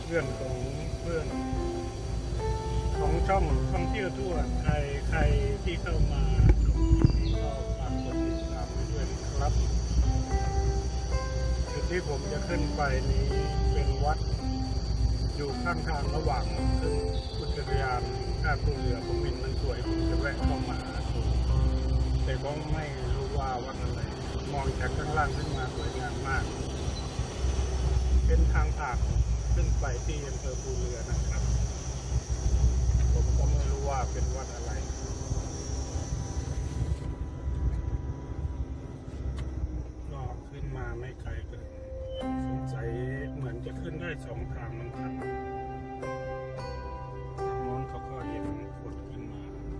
เพื่อนของเพื่อนของช่องท่องเที่ยวทั่วไทยใครที่เข้ามาชมคลิปนี้ก็ฝากกดติดตามไปด้วยนะครับจุดที่ผมจะขึ้นไปนี้เป็นวัดอยู่ข้างทางระหว่างขึ้นอุทยานท่าภูเรือผมเห็นมันสวยผมจะแวะเข้ามาดูแต่ก็ไม่รู้ว่าวัดอะไรมองจากข้างล่างขึ้นมาสวยงามมากเป็นทางผ่านขึ้นไปที่อำเภอภูเรือนะครับผมก็ไม่รู้ว่าเป็นวัดอะไรก็ขึ้นมาไม่ไกลเกินสงสัยเหมือนจะขึ้นได้2 ทางมั้งครับทางโน้นเขาก็เห็นคนขึ้นมา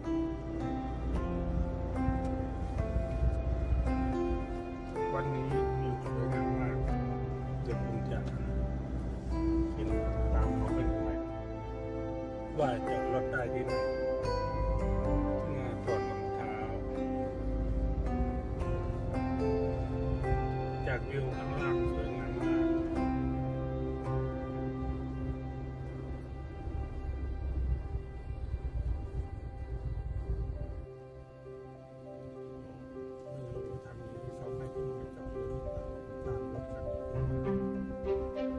วันนี้วิวสวยงามมากเดี๋ยวผมจะขึ้นตามเขาขึ้นไปว่าจะรถได้ที่ไหนถอดรองเท้าจากวิวข้างล่างสวยงามมากไม่รู้ทางนี้เขาไม่ขึ้นมาจอดหรือเปล่าตามรถคันนี้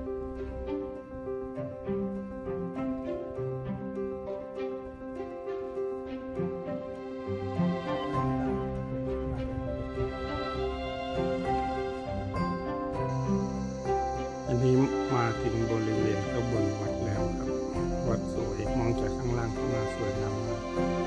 อันนี้มาถึงบริเวณข้างบนวัดแล้วครับวัดสวยมองจากข้างล่างขึ้นมาสวยงามมาก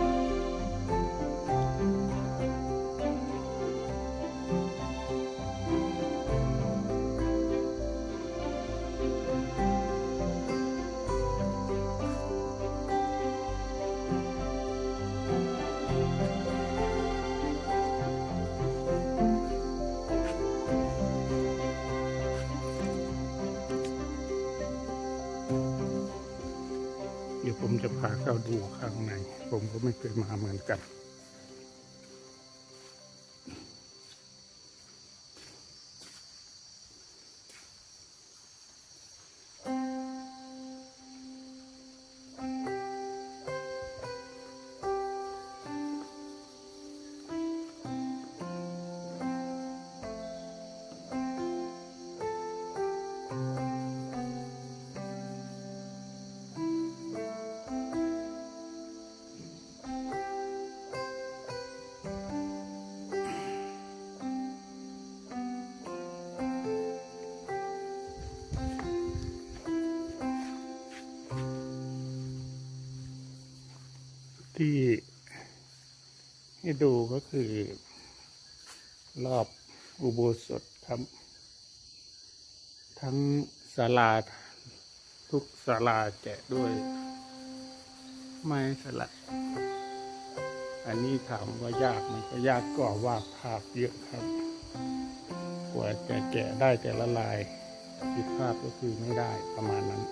เดี๋ยวผมจะพาเข้าดูข้างในผมก็ไม่เคยมาเหมือนกันที่ให้ดูก็คือรอบอุโบสถครับทั้งศาลาทุกศาลาแกะด้วยไม้สลักอันนี้ถามว่ายากมันก็ยากกว่าว่าภาพเยอะครับกว่าจะแกะได้แต่ละลายผิดพลาดก็คือไม่ได้ประมาณนั้น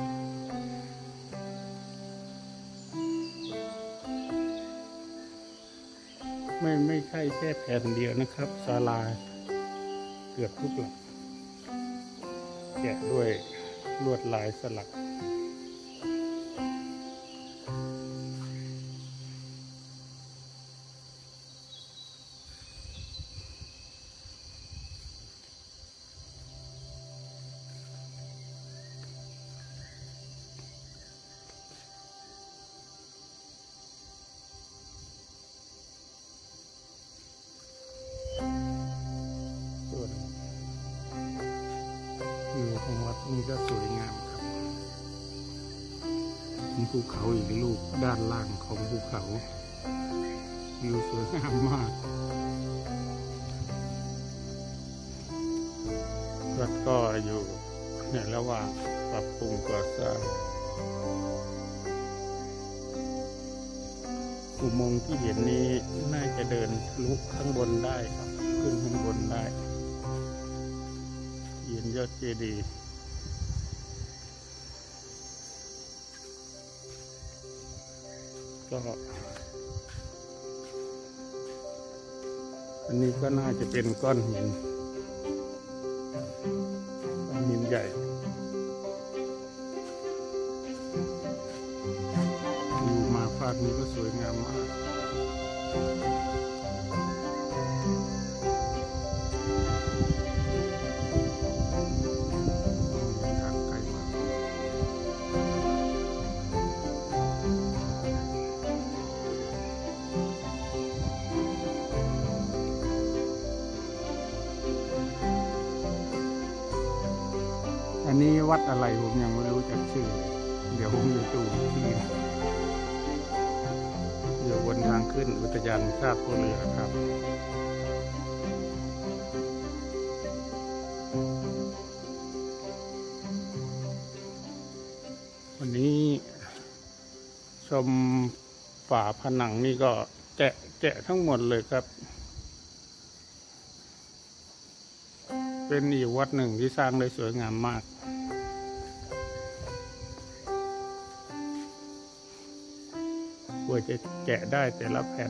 ไม่ใช่แค่แผ่นเดียวนะครับศาลาเกือบทุกหลังแกะด้วยลวดลายสลักวิวของวัดนี้ก็สวยงามครับมีภูเขาอีกลูกด้านล่างของภูเขาวิวสวยงามมากวัดก็อยู่ในระหว่างปรับปรุงก่อสร้างอุโมงค์ที่เห็นนี้น่าจะเดินทะลุข้างบนได้ครับขึ้นข้างบนได้เย็นยอดเจดีย์ก็อันนี้ก็น่าจะเป็นก้อนหินใหญ่อยู่มาภาคนี้ก็สวยงามมากทางไกลมากอันนี้วัดอะไรผมยังไม่รู้จักชื่อเดี๋ยวผมจะดูที่อยู่บนทางขึ้นอุทยานแห่งชาติภูเรือครับวันนี้ชมฝาผนังนี่ก็แกะทั้งหมดเลยครับเป็นอีกวัดหนึ่งที่สร้างได้สวยงามมากกว่าจะแกะได้แต่ละแผ่น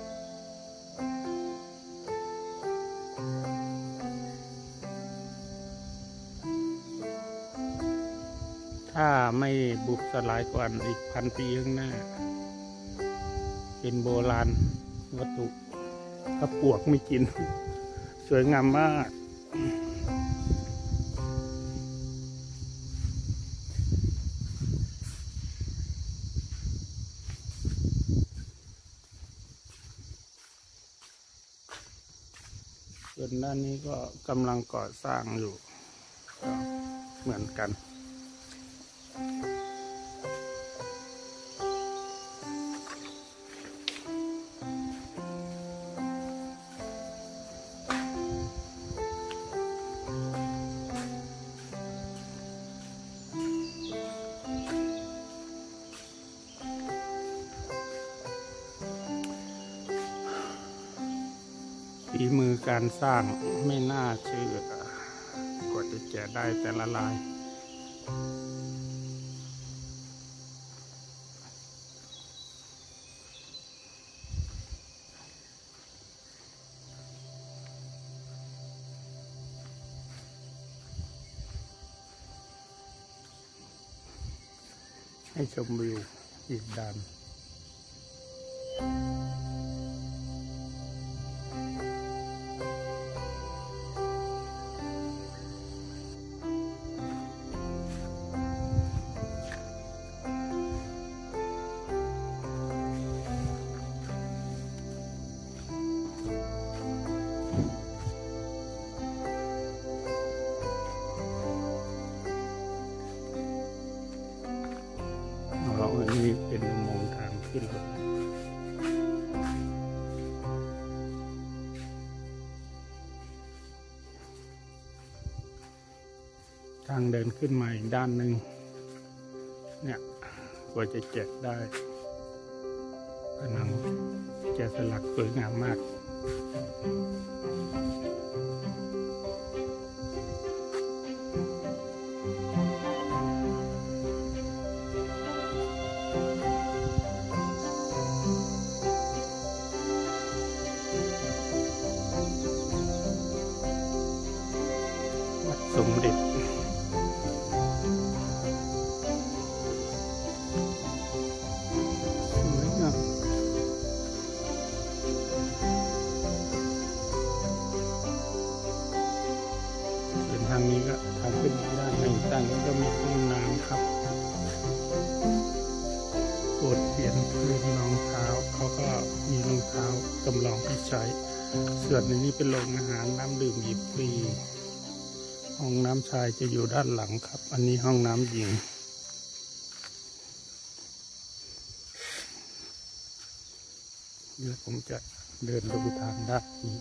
ถ้าไม่บุบสลายก่อนอีก1,000 ปีข้างหน้าเป็นโบราณวัตถุถ้าปวกไม่กินสวยงามมากส่วนด้านนี้ก็กำลังก่อสร้างอยู่เหมือนกันฝีมือการสร้างไม่น่าเชื่อกว่าจะแกะได้แต่ละลายให้ชมวิวอีกด้านอันนี้เป็นอุโมงค์ทางขึ้นรถทางเดินขึ้นมาอีกด้านหนึ่งเนี่ยกว่าจะแกะได้ผนังแกะสลักสวยงามมากสมเด็จสวยงามส่วนทางนี้ก็ทางขึ้นด้านหนึ่งด้านนี้ก็มีห้องน้ำครับโปรดเปลี่ยนพื้นรองเท้าเขาก็มีรองเท้าจำลองที่ใช้ส่วนในนี้เป็นโรงอาหารน้ำดื่มหยิบฟรีห้องน้ำชายจะอยู่ด้านหลังครับอันนี้ห้องน้ำหญิงเดี๋ยวผมจะเดินดูทางด้านนี้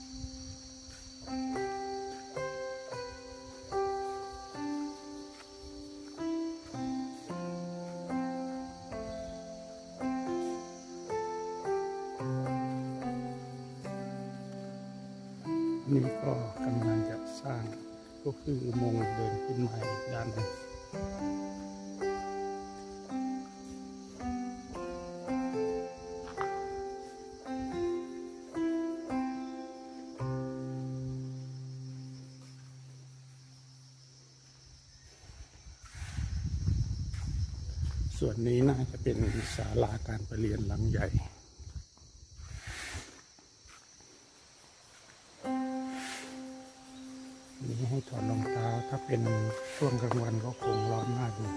นี่ก็กำลังจะสร้างก็คืออุโมงค์เดินขึ้นมาอีกด้านหนึ่งส่วนนี้น่าจะเป็นศาลาการประเรียนหลังใหญ่นี่ให้ถอดรองเท้าถ้าเป็นช่วงกลางวันก็คงร้อนมากดู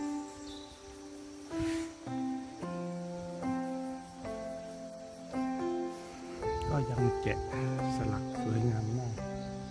ก็ยังแกะสลักสวยงามมาก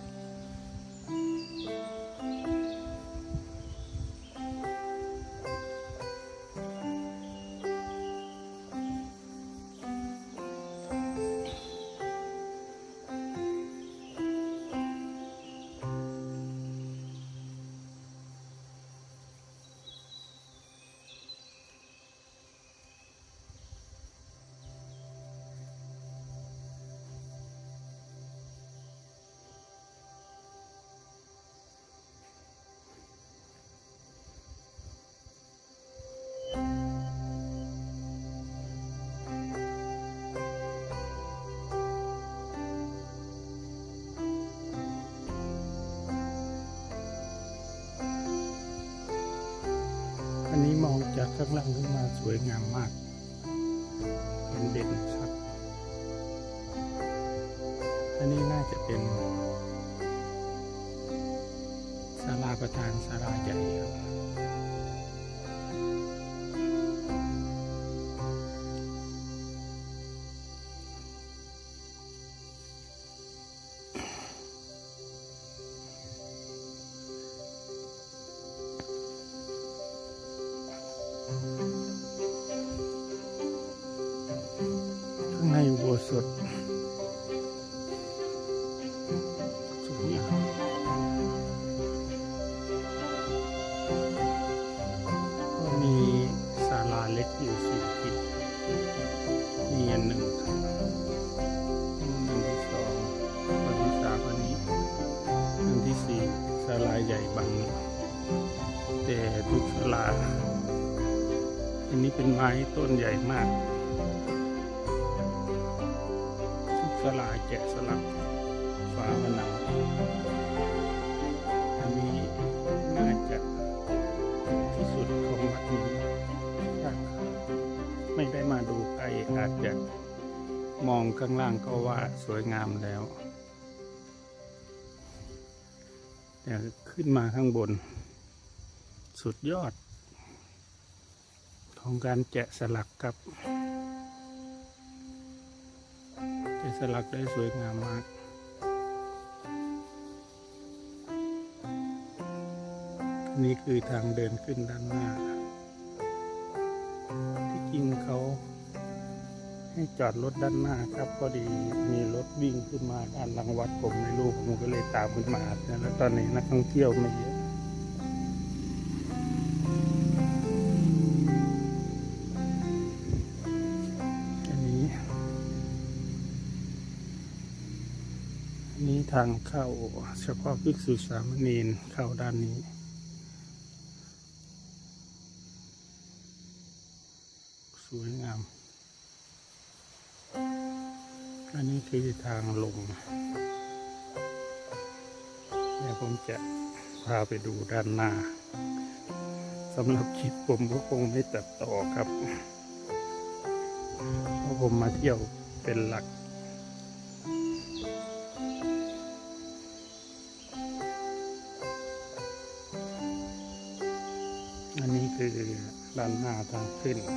อันนี้มองจากข้างล่างขึ้นมาสวยงามมากเห็นเด่นชัดอันนี้น่าจะเป็นศาลาประธานศาลาใหญ่ครับข้างในอุโบสถสวยงามก็มีศาลาเล็กอยู่4 ทิศมีอันหนึ่งครับอันที่2อันที่3อันนี้อันที่4ศาลาใหญ่บางแต่ทุกศาลาอันนี้เป็นไม้ต้นใหญ่มากทุกศาลาแกะสลักฝาผนังอันนี้น่าจะที่สุดของวัดนี้ถ้าไม่ได้มาดูใกล้อาจจะมองข้างล่างก็ว่าสวยงามแล้วแต่ขึ้นมาข้างบนสุดยอดของการแกะสลักครับแกะสลักได้สวยงามมากนี่คือทางเดินขึ้นด้านหน้าที่จริงเขาให้จอดรถด้านหน้าครับพอดีมีรถวิ่งขึ้นมาด้านหลังวัดผมไม่รู้ผมก็เลยตามขึ้นมาแล้วตอนนี้นักท่องเที่ยวไม่เยอะนี้ทางเข้าเฉพาะภิกษุสามเณรเข้าด้านนี้สวยงามอันนี้คือทางลงเดี๋ยวผมจะพาไปดูด้านหน้าสำหรับคลิปผมก็คงไม่ตัดต่อครับเพราะผมมาเที่ยวเป็นหลักอันนี้คือด้านหน้าทางขึ้น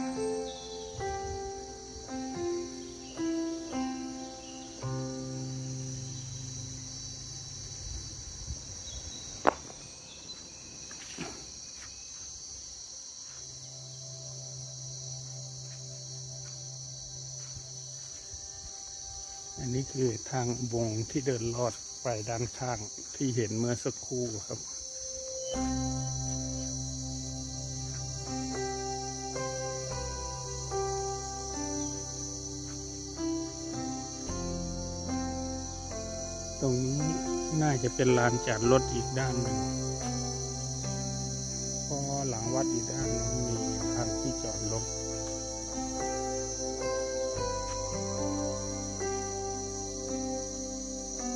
อันนี้คือทางวงที่เดินลอดไปด้านข้างที่เห็นเมื่อสักครู่ครับตรงนี้น่าจะเป็นลานจอดรถอีกด้านหนึ่งเพราะหลังวัดอีกด้านนึงมีทางที่จอดรถ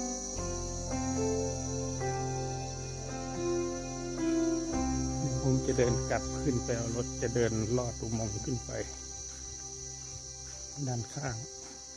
ผมจะเดินกลับขึ้นไปเอารถจะเดินลอดอุโมงค์ขึ้นไปด้านข้าง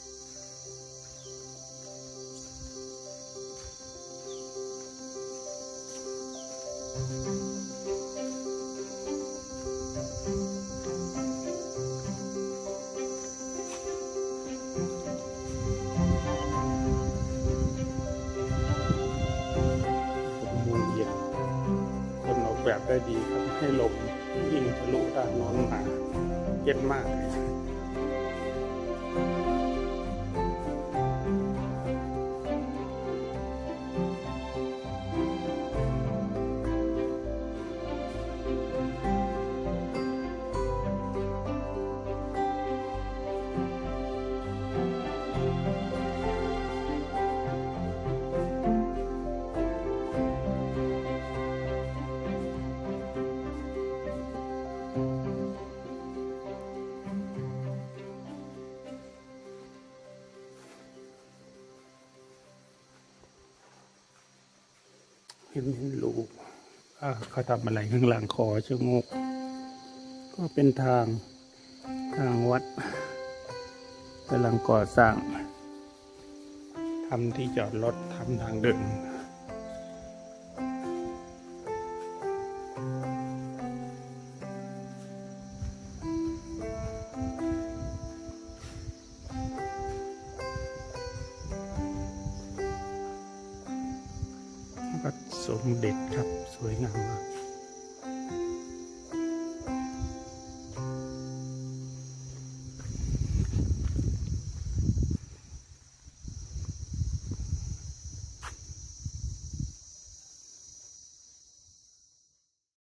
คนออกแบบได้ดีครับให้ลมยิงทะลุด้านโน้นมาเย็นมากเลยเห็นรูเขาทำอะไรข้างหลังคอชะโงกก็เป็นทางวัดกำลังก่อสร้างทำที่จอดรถทำทางเดินวัดสมเด็จครับสวยงามมาก